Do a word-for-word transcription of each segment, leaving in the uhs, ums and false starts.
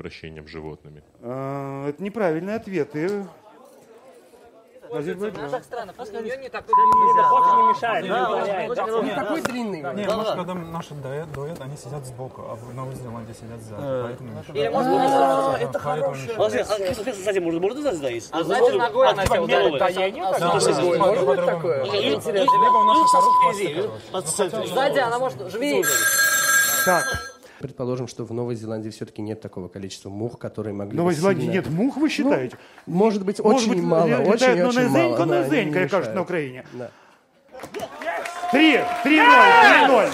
обращением с животными? А, это неправильный ответ. И... Азербайджан. Не такой длинный. Не такой длинный. Не, может, когда наши дуэт, дуэт, они сидят сбоку, а в Новой Зеландии сидят сзади. Поэтому... Или может это хорошее. Кстати, может, можно сзади доесть? А сзади ногой она себя ударила. Может быть такое? Либо у нас хороший. Сзади она может... Жми! Так. Предположим, что в Новой Зеландии все-таки нет такого количества мух, которые могли... В Новой Зеландии сильно... нет мух, вы считаете? Ну, может быть, Может очень быть, мало, летает, очень, но очень низенько, мало. низенько, Да, кажется, на Украине. Да. Три, три ноль, три ноль.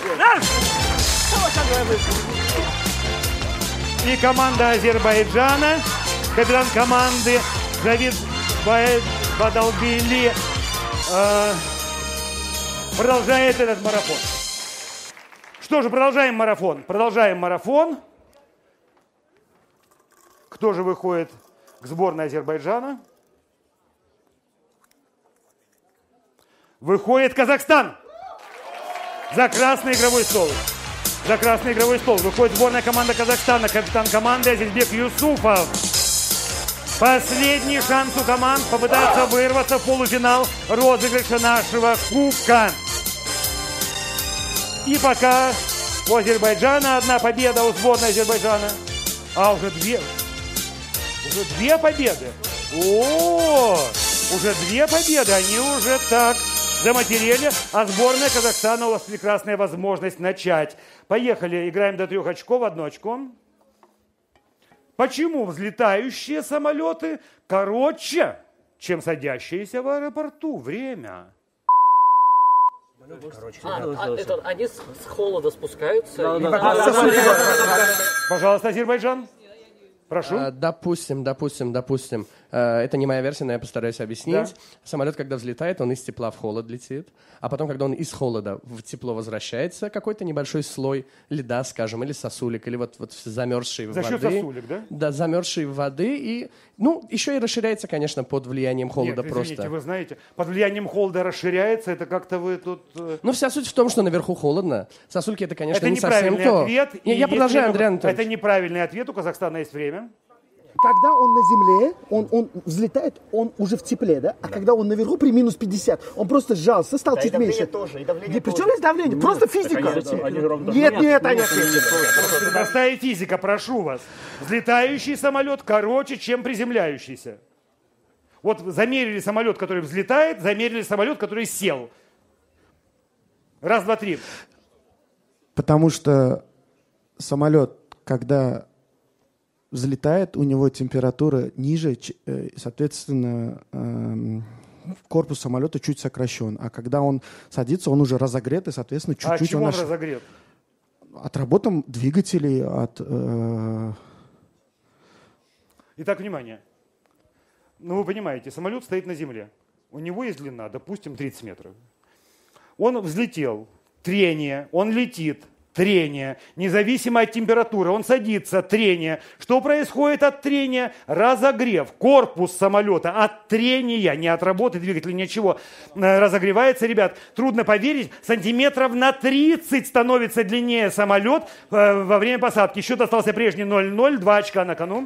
И команда Азербайджана, капитан команды Давид Бадалбили э, продолжает этот марафон. Что же, продолжаем марафон. Продолжаем марафон. Кто же выходит к сборной Азербайджана? Выходит Казахстан. За красный игровой стол. За красный игровой стол выходит сборная команда Казахстана. Капитан команды Азизбек Юсупов. Последний шанс у команд попытаться вырваться в полуфинал розыгрыша нашего кубка. И пока у Азербайджана одна победа, у сборной Азербайджана. А, уже две. Уже две победы. О, уже две победы. Они уже так заматерели. А сборная Казахстана, у вас прекрасная возможность начать. Поехали. Играем до трех очков. Одно очко. Почему взлетающие самолеты короче, чем садящиеся в аэропорту? Время. А, а, это, они с, с холода спускаются? Да, и... да, да. Пожалуйста, Азербайджан. Прошу. А, допустим, допустим, допустим. Э, это не моя версия, но я постараюсь объяснить. Да. Самолет, когда взлетает, он из тепла в холод летит. А потом, когда он из холода в тепло возвращается, какой-то небольшой слой льда, скажем, или сосулек, или вот, вот замерзшей За воды. счет сосулек, да? Да, замерзшей воды. И, ну, еще и расширяется, конечно, под влиянием холода. Нет, просто. извините, вы знаете, под влиянием холода расширяется, это как-то вы тут... э, Ну, вся суть в том, что наверху холодно. Сосульки это, конечно, Это не совсем неправильный то. ответ. Я, и я есть продолжаю, время- Андрей Анатольевич. Это неправильный ответ, у Казахстана есть время. Когда он на земле, он, он взлетает, он уже в тепле, да? А когда он наверху при минус пятьдесят, он просто сжался, стал Да, чуть и давление меньше. тоже, и давление Не, при тоже. чем есть давление? Просто физика. Нет, нет, они ответили. Простая физика, прошу вас. Взлетающий самолет короче, чем приземляющийся. Вот замерили самолет, который взлетает, замерили самолет, который сел. Раз, два, три. Потому что самолет, когда взлетает, у него температура ниже, ч- э, соответственно, эм, корпус самолета чуть сокращен. А когда он садится, он уже разогрет, и, соответственно, А от чуть-чуть чего он он аж- разогрет? от работы двигателей, от... э, Итак, внимание. Ну, вы понимаете, самолет стоит на земле. У него есть длина, допустим, тридцать метров. Он взлетел, трение, он летит, трение, независимо от температуры, он садится, трение. Что происходит от трения? Разогрев. Корпус самолета от трения, не от работы двигателя, ничего, э, разогревается, ребят. Трудно поверить, сантиметров на тридцать становится длиннее самолет э, во время посадки. Счет остался прежний ноль ноль, два очка на кону.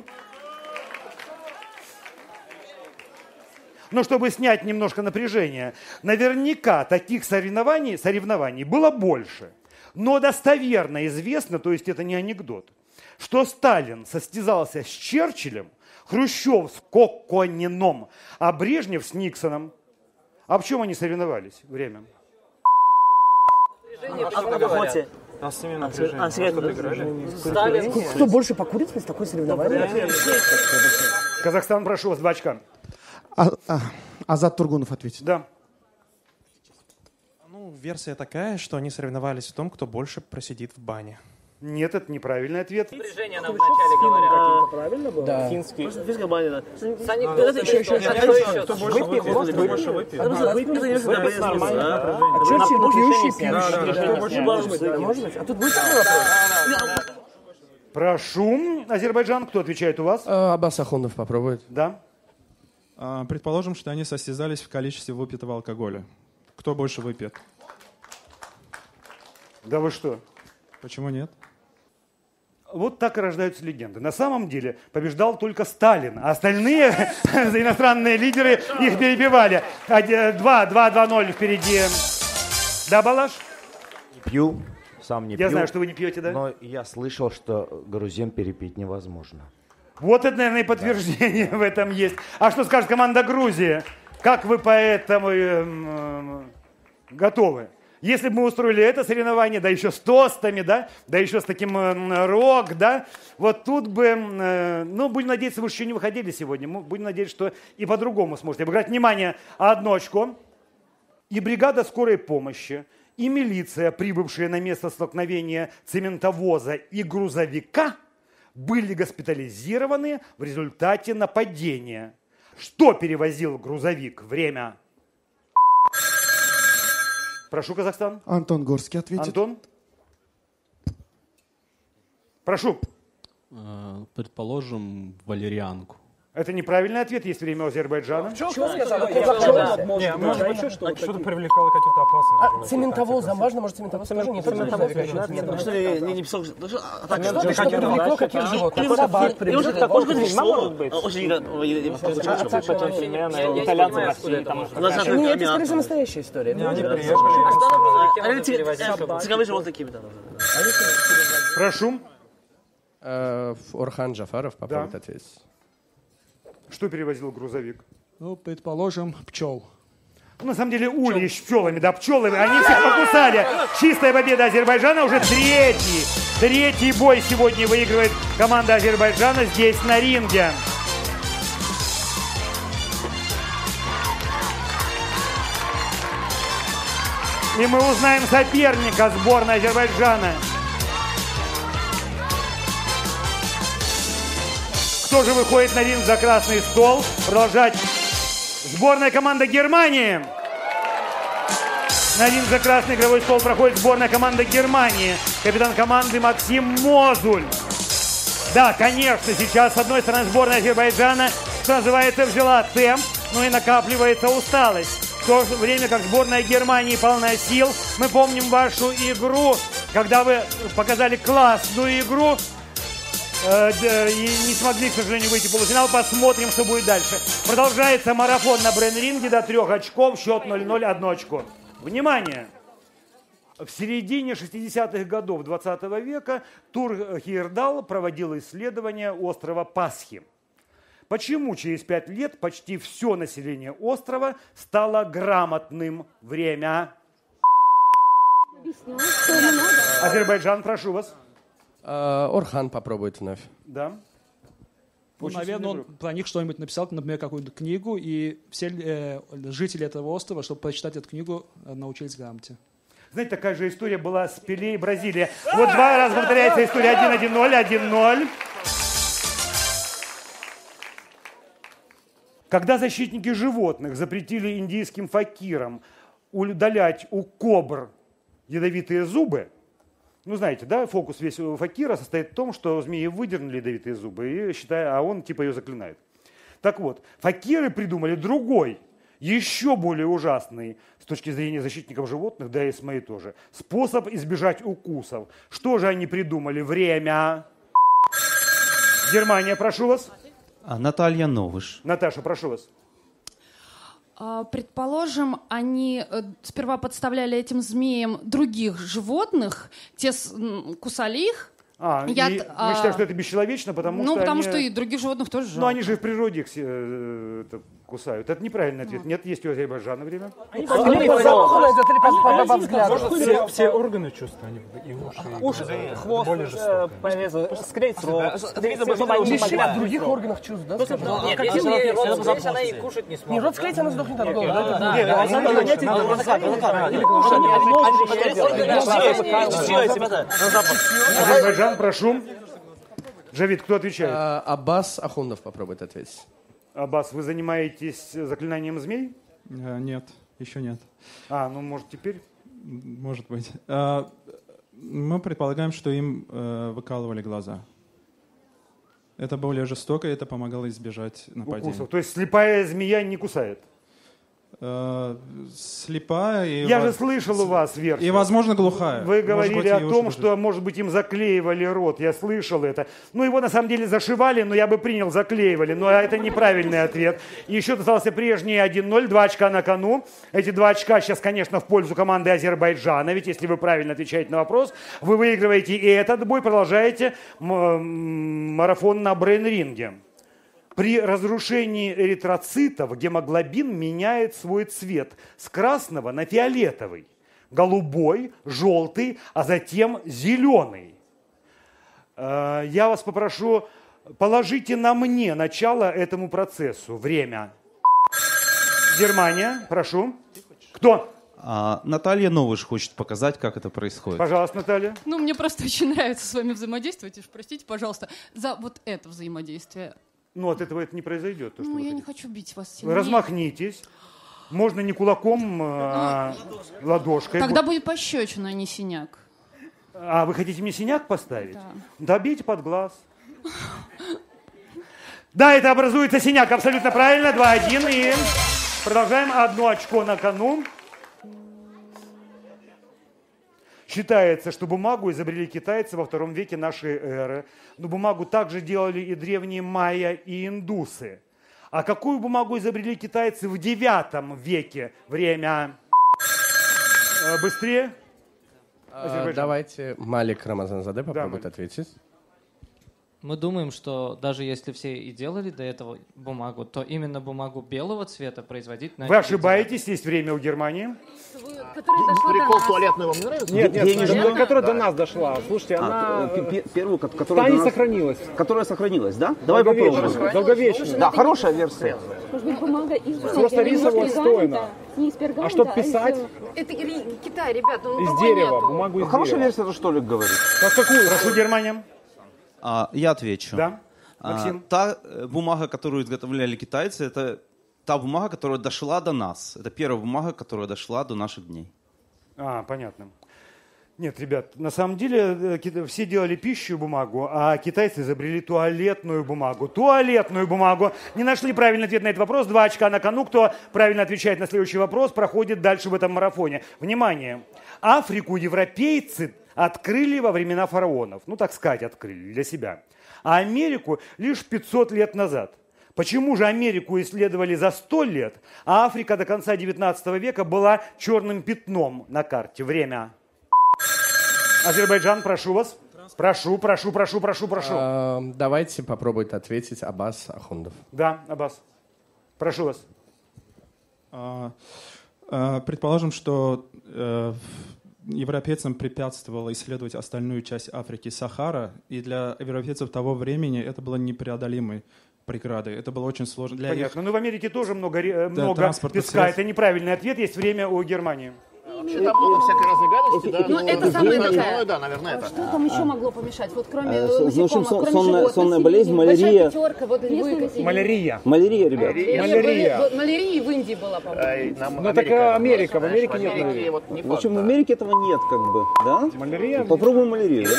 Но чтобы снять немножко напряжение, наверняка таких соревнований, соревнований было больше. Но достоверно известно, то есть это не анекдот, что Сталин состязался с Черчиллем, Хрущев с Коконином, а Брежнев с Никсоном. А в чем они соревновались? Время. А с ними напряжение. Сталин. Кто больше покурит, если такое соревнование? Казахстан, прошу вас, два очка. а- а- Азат Тургунов ответит. Да. Ну, версия такая, что они соревновались в том, кто больше просидит в бане. Нет, это неправильный ответ. Напряжение нам вначале говорят. Правильно было? Да. Финский. Финская баня, да. С анекдотами, Еще, еще, а еще. кто еще? Кто больше выпьет, кто больше выпьет. Выпить нормально. А Черчилль пьющий, Может пьющий. быть. Да, может быть. А тут будет такой вопрос. Прошу, Азербайджан, кто отвечает у вас? А, Аббас Ахундов попробует. Да. А, Предположим, что они состязались в количестве выпитого алкоголя. Кто больше выпьет? Да вы что? Почему нет? Вот так и рождаются легенды. На самом деле побеждал только Сталин, а остальные иностранные лидеры их перебивали. Два, два, два, ноль впереди. Да, Балаш? Не пью, сам не Я пью. знаю, что вы не пьете, да? Но я слышал, что грузин перепить невозможно. Вот это, наверное, и подтверждение в этом есть. А что скажет команда Грузии? Как вы по этому э, готовы? Если бы мы устроили это соревнование, да еще с тостами, да, да еще с таким э, рок, да, вот тут бы, э, ну, будем надеяться, вы еще не выходили сегодня, мы будем надеяться, что и по-другому сможете обыграть. Внимание, одно очко. И бригада скорой помощи, и милиция, прибывшие на место столкновения цементовоза и грузовика, были госпитализированы в результате нападения. Что перевозил грузовик? Время. Прошу, Казахстан. Антон Горский ответит. Антон. Прошу. Предположим, валерьянку. Это неправильный ответ, есть время у Азербайджана. Что сказал? Не, может быть, что-то привлекало каких-то опасных. А цементовозом важно? Может, цементовоз тоже не цементовоз? Ну что, я не писал... Что привлекло каких животных? Собак привлекло. Может быть, очень... Итальянцы в России. Нет, это, скорее всего, настоящая история. Они приехали. Цикавые животные какими-то. Прошу. Орхан Джафаров попробует ответить. Что перевозил грузовик? Ну, предположим, пчел. На самом деле ульи с пчелами, да, пчелы, они всех покусали. Чистая победа Азербайджана, уже третий. Третий бой сегодня выигрывает команда Азербайджана здесь на ринге. И мы узнаем соперника сборной Азербайджана. Кто же выходит на ринг за красный стол? Продолжать сборная команда Германии. На ринг за красный игровой стол проходит сборная команда Германии. Капитан команды Максим Мозуль. Да, конечно, сейчас с одной стороны сборная Азербайджана, что называется, взяла темп, но и накапливается усталость. В то же время как сборная Германии полна сил. Мы помним вашу игру, когда вы показали классную игру. И не смогли, к сожалению, выйти в полуфинал. Посмотрим, что будет дальше. Продолжается марафон на брейн-ринге до трех очков. Счет ноль ноль, одно очко. Внимание! В середине шестидесятых годов двадцатого века Тур Хейердал проводил исследование острова Пасхи. Почему через пять лет почти все население острова стало грамотным? Время. Азербайджан, прошу вас. Орхан попробует вновь. Да. Ну, наверное, он про них что-нибудь написал, например, какую-то книгу, и все э, жители этого острова, чтобы прочитать эту книгу, научились грамоте. Знаете, такая же история была с Пеле и Бразилией. Вот два раза повторяется история. один один ноль, один ноль. Когда защитники животных запретили индийским факирам удалять у кобр ядовитые зубы, ну, знаете, да, фокус весь у факира состоит в том, что змеи выдернули ядовитые зубы, и, считая, а он типа ее заклинает. Так вот, факиры придумали другой, еще более ужасный с точки зрения защитников животных, да и с моей тоже, способ избежать укусов. Что же они придумали? Время. Германия, прошу вас. Наталья Новыш. Наташа, прошу вас. Предположим, они сперва подставляли этим змеям других животных, те кусали их. А, Яд, и а... мы считаем, что это бесчеловечно, потому ну, что потому они... что и других животных тоже жалко. Ну, они же в природе их э, это, кусают. Это неправильный ответ. Нет, есть у Азербайджана время. Все органы чувств, они и уши, уши, хвост, полезно, скрыть рот. В других органах чувств, да? Нет, если рот склеить, она и кушать не сможет. Не, рот склеить, она сдохнет от голода. Азербайджан, прошу. Джавид, кто отвечает? А, Аббас Ахундов попробует ответить. Аббас, вы занимаетесь заклинанием змей? А, нет, еще нет. А, ну может теперь? Может быть. А, мы предполагаем, что им а, выкалывали глаза. Это более жестоко, и это помогало избежать нападения. Укусов. То есть слепая змея не кусает? э, слепая. И Я во- же слышал у вас версию. И, возможно, глухая. Вы Может говорили быть, о и уши том, даже. что, может быть, им заклеивали рот. Я слышал это. Ну, его на самом деле зашивали, но я бы принял, заклеивали. Но это неправильный ответ. И еще остался прежний один ноль, два очка на кону. Эти два очка сейчас, конечно, в пользу команды Азербайджана. Ведь если вы правильно отвечаете на вопрос, вы выигрываете и этот бой, продолжаете м- марафон на брейн-ринге. При разрушении эритроцитов гемоглобин меняет свой цвет с красного на фиолетовый, голубой, желтый, а затем зеленый. Э, Я вас попрошу, положите на мне начало этому процессу. Время. Германия, прошу. Кто? А, Наталья Новыш хочет показать, как это происходит. Пожалуйста, Наталья. Ну, мне просто очень нравится с вами взаимодействовать. И уж простите, пожалуйста, за вот это взаимодействие. Ну, от этого это не произойдет. То, что Ну, вы я не хотите. хочу бить вас Вы сильнее. размахнитесь. Можно не кулаком, а ладошкой. Тогда будет пощечина, а не синяк. А вы хотите мне синяк поставить? Да. Да бейте под глаз. Да, это образуется синяк, абсолютно правильно. два один. И продолжаем. Одно очко на кону. Считается, что бумагу изобрели китайцы во втором веке нашей эры. Но бумагу также делали и древние майя, и индусы. А какую бумагу изобрели китайцы в девятом веке? Время. Э, Быстрее. А, Азербайджан. давайте Малик Рамазанзаде попробует Малик. ответить. Мы думаем, что даже если все и делали до этого бумагу, то именно бумагу белого цвета производить... Вы ошибаетесь, есть время у Германии. Прикол туалетный вам не нравится? Нет, нет, Денежную? которая до нас дошла. Слушайте, она... А, п- п- первую, ко- которая Та до не нас- сохранилась. Которая сохранилась, да? Давай попробуем. Долговечная. Долговечная. Да, хорошая версия. Может быть, бумага из Просто рисовая отстойна. Не из пергамента, А чтоб из, писать? э, Это или Китай, ребята, ну Из другой дерева, нету. бумагу из Хорошая дерева. версия, это что Олег говорит. Как какую? Прошу, Германия. А, я отвечу. Да, А, Максим. та э, бумага, которую изготовляли китайцы, это та бумага, которая дошла до нас. Это первая бумага, которая дошла до наших дней. А, понятно. Нет, ребят, на самом деле э, ки- все делали пищу бумагу, а китайцы изобрели туалетную бумагу. Туалетную бумагу. Не нашли правильный ответ на этот вопрос. Два очка на кону. Кто правильно отвечает на следующий вопрос, проходит дальше в этом марафоне. Внимание! Африку европейцы открыли во времена фараонов. Ну, так сказать, открыли для себя. А Америку лишь пятьсот лет назад. Почему же Америку исследовали за сто лет, а Африка до конца девятнадцатого века была черным пятном на карте? Время. Азербайджан, прошу вас. Прошу, прошу, прошу, прошу, прошу. А, давайте попробует ответить Аббас Ахундов. Да, Аббас. Прошу вас. А, а, Предположим, что э, европейцам препятствовало исследовать остальную часть Африки Сахара, и для европейцев того времени это было непреодолимой преградой. Это было очень сложно. Для Понятно. их- Ну, в Америке тоже много, ре- Да, много транспортных песка. средств. Это неправильный ответ. Есть время у Германии. Вообще там много всякой разной гадости, да? Ну, это самое основное, такая. да, наверное, А это. Что там еще могло помешать? Вот кроме Э, э, с- в общем, насекомых, сон- кроме сонная- животных, сонная населения, болезнь, большая малярия. пятерка, вот выкосили. Малярия. Малярия, ребят. Малярия. Вот Малярия в Индии была, по-моему. Ну, так э, Америка. В Америке нет малярии. В общем, в Америке этого нет, как бы, да? Малярия. Попробуем малярию, да?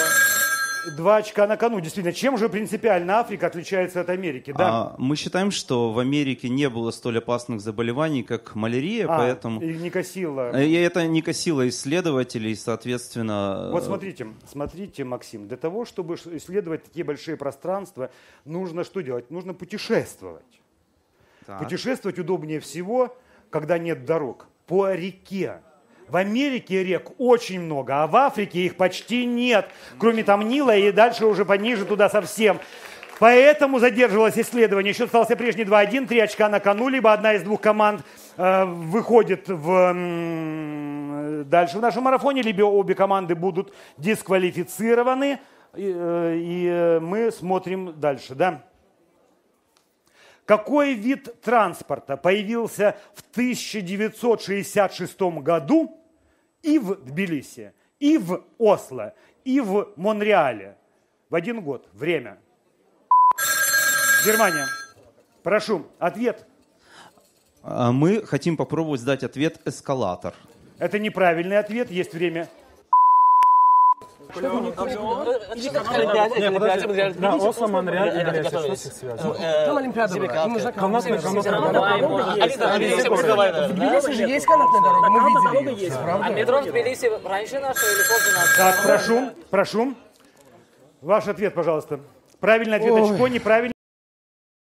Два очка на кону. Действительно, чем же принципиально Африка отличается от Америки? Да. А, мы считаем, что в Америке не было столь опасных заболеваний, как малярия, А, поэтому... и не косило. И это не косило исследователей, соответственно... Вот смотрите, смотрите, Максим, для того, чтобы ш- исследовать такие большие пространства, нужно что делать? Нужно путешествовать. Так. Путешествовать удобнее всего, когда нет дорог, по реке. В Америке рек очень много, а в Африке их почти нет, кроме там Нила и дальше уже пониже туда совсем. Поэтому задерживалось исследование. Счет остался прежний два один, три очка на кону, либо одна из двух команд э, выходит в, м, дальше в нашем марафоне, либо обе команды будут дисквалифицированы, и, э, и э, мы смотрим дальше, да? Какой вид транспорта появился в тысяча девятьсот шестьдесят шестом году и в Тбилиси, и в Осло, и в Монреале? В один год. Время. Германия. Прошу, ответ. А, Мы хотим попробовать сдать ответ «эскалатор». Это неправильный ответ, есть время. Да, Осло, Монреаль и Брест. Что с их связано? Там Олимпиада была. Им нужна канатная дорога. В Тбилиси же есть канатная дорога, мы видели ее. А метро в Тбилиси раньше нашего или позже нашего? Так, прошу, прошу. Ваш ответ, пожалуйста. Правильный ответ Ой. очко, неправильный.